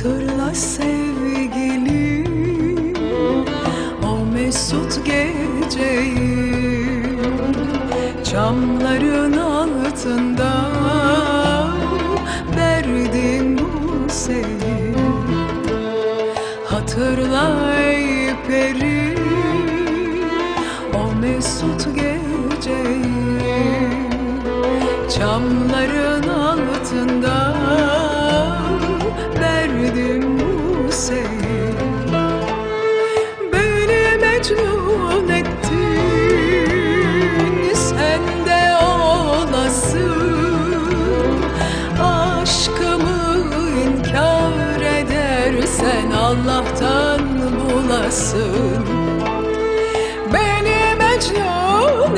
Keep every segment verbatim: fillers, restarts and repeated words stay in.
Hatırla sevgilim o mesut geceyi, çamların altında verdim bu seni. Hatırla ey peri o mesut geceyi, çamların altında verdim bu seni. Beni mecnun ettin, sen de olasın. Aşkımı inkar edersen Allah'tan bulasın. Beni mecnun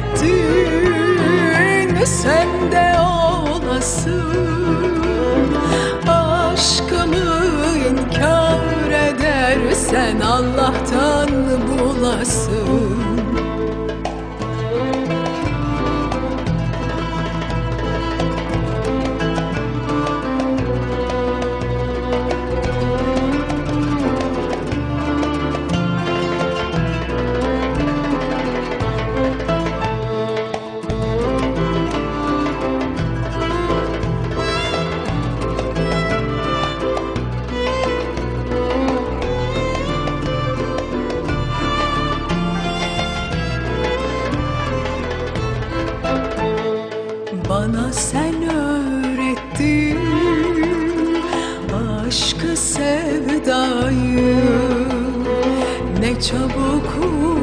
ettin, sen de olasın. Aşkımı inkar edersen Allah'tan bulasın. Bana sen öğrettin aşkı sevdayı, ne çabuk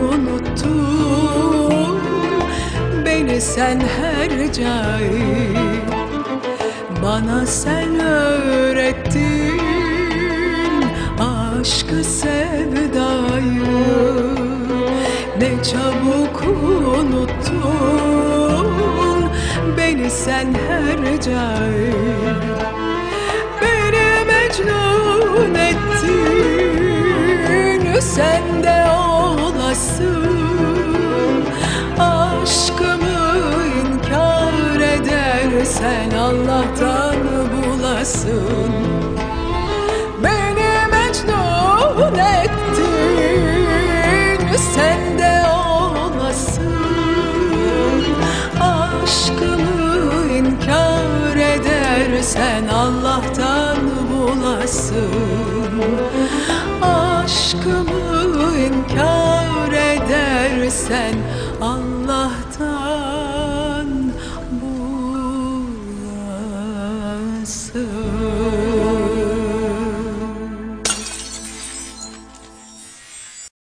unuttun beni sen her cayı. Bana sen öğrettin aşkı sevdayı, ne çabuk unuttun beni sen her cayı. Beni mecnun ettin, sen de olasın. Aşkımı inkar edersen Allah'tan bulasın. Beni mecnun ettin, sen de olasın. Aşkımı inkar edersen Allah'tan bulasın. Aşkımı inkar edersen Allah'tan bulasın.